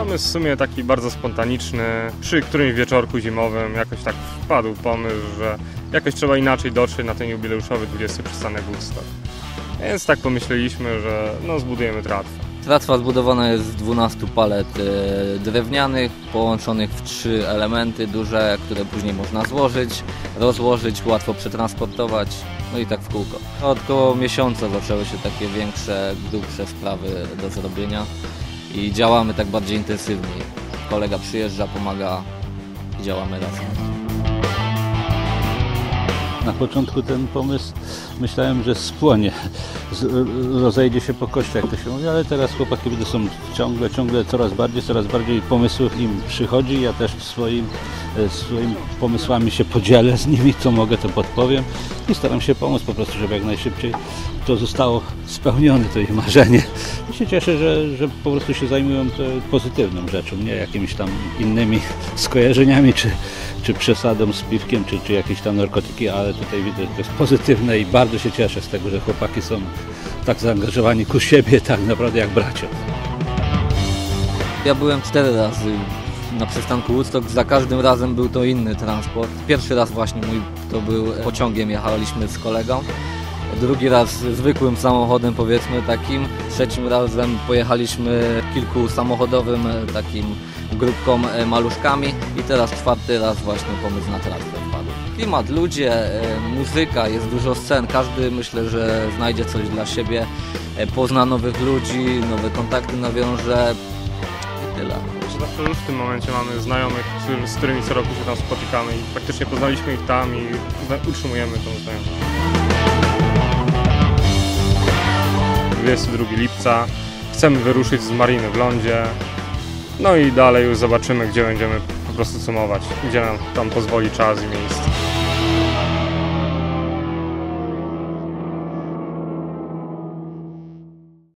Pomysł w sumie taki bardzo spontaniczny. Przy którymś wieczorku zimowym jakoś tak wpadł pomysł, że jakoś trzeba inaczej dotrzeć na ten jubileuszowy 20. przystanek Woodstock. Więc tak pomyśleliśmy, że no zbudujemy tratwę. Tratwa zbudowana jest z 12 palet drewnianych, połączonych w 3 elementy duże, które później można złożyć, rozłożyć, łatwo przetransportować, no i tak w kółko. Od około miesiąca zaczęły się takie większe, grubsze sprawy do zrobienia i działamy tak bardziej intensywniej. Kolega przyjeżdża, pomaga i działamy razem. Na początku ten pomysł myślałem, że spłonie, rozejdzie się po kościach, jak to się mówi, ale teraz chłopaki są ciągle coraz bardziej pomysłów im przychodzi. Ja też swoimi pomysłami się podzielę z nimi, co mogę, to podpowiem i staram się pomóc po prostu, żeby jak najszybciej to zostało spełnione, to ich marzenie. I się cieszę, że po prostu się zajmują pozytywną rzeczą, nie jakimiś tam innymi skojarzeniami, czy przesadą z piwkiem, czy jakieś tam narkotyki, ale tutaj widzę, że to jest pozytywne i bardzo się cieszę z tego, że chłopaki są tak zaangażowani ku siebie, tak naprawdę jak bracia. Ja byłem 4 razy na przystanku Woodstock, za każdym razem był to inny transport. Pierwszy raz właśnie mój to był pociągiem, jechaliśmy z kolegą. Drugi raz zwykłym samochodem, powiedzmy takim. Trzecim razem pojechaliśmy kilkusamochodowym takim grupką maluszkami i teraz 4. raz właśnie pomysł na tratwę wpadł. Klimat, ludzie, muzyka, jest dużo scen, każdy myślę, że znajdzie coś dla siebie, pozna nowych ludzi, nowe kontakty nawiąże i tyle. Zawsze już w tym momencie mamy znajomych, z którymi co roku się tam spotykamy i praktycznie poznaliśmy ich tam i utrzymujemy tą znajomość. 22 lipca chcemy wyruszyć z mariny w lądzie, no i dalej już zobaczymy, gdzie będziemy po prostu sumować, gdzie nam tam pozwoli czas i miejsce.